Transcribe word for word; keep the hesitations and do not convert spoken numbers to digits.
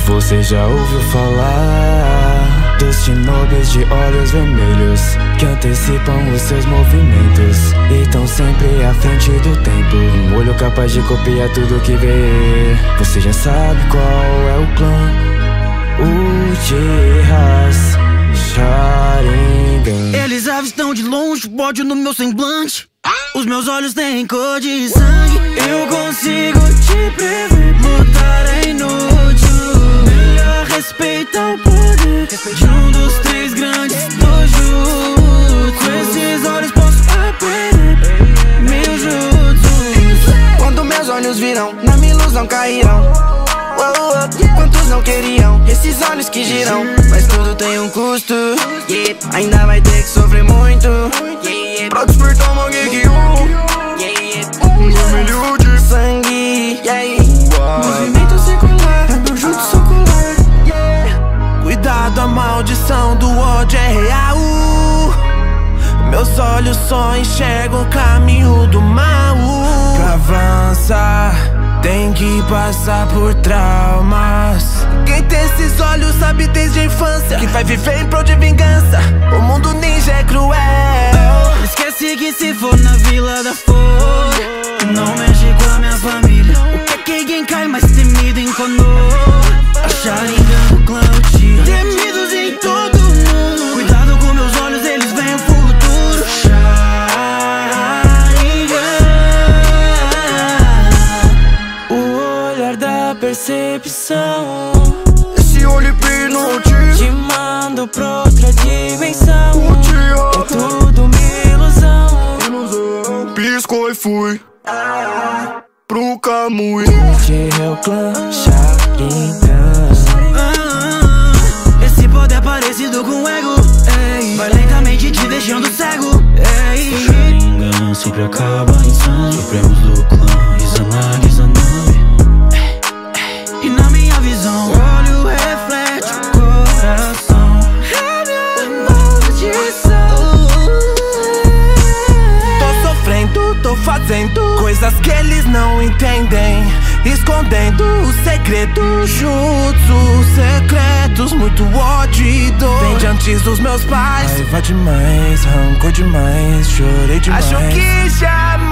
Você já ouviu falar dos shinobis de olhos vermelhos, que antecipam os seus movimentos e estão sempre à frente do tempo. Um olho capaz de copiar tudo que vê. Você já sabe qual é o clã, Uchihas Sharingan. Eles avistam de longe o ódio no meu semblante. Os meus olhos têm cor de sangue. Eu consigo te prever. Lutar é inútil. Melhor respeitar o poder de um dos três grandes dojutsu. Com esses olhos posso aprender mil jutsu. Quando meus olhos virão, na minha ilusão cairão. Oh, oh, quantos não queriam esses olhos que giram? Mas tudo tem um custo, yeah. Ainda vai ter que sofrer muito, yeah. Pra despertar uma Genkyu, um vermelho de sangue, yeah. Movimento circular, é meu jutsu ocular, yeah. Cuidado, a maldição do ódio é real. Meus olhos só enxergam o caminho do mal. Pra avançar tem que passar por traumas. Quem tem esses olhos sabe desde a infância que vai viver em prol de vingança. O mundo ninja é cruel. Esquece que se for na Vila da Flor, não mexe com a minha família. O que é que alguém cai mais temido em Konoha? A Sharingan do clã Uchiha, temidos em todo mundo. Cuidado com meus olhos, eles veem o futuro. Percepção, esse olho hipnótico te mando pra outra dimensão. Uchiha, é tudo uma ilusão. Ilusão. Piscou e fui pro Kamui. Uchiha é o clã Sharingan. ah, Esse poder é parecido com o ego, ei. Vai lentamente te deixando cego, ei. O Sharingan sempre acaba em sangue. Supremos do clã Izanagi, Izanami. E na minha visão, o olho reflete o coração. É minha maldição. Tô sofrendo, tô fazendo coisas que eles não entendem, escondendo os segredos, jutsus secretos. Muito ódio e dor vem de antes dos meus pais. Raiva demais, rancor demais, chorei demais. Acho que já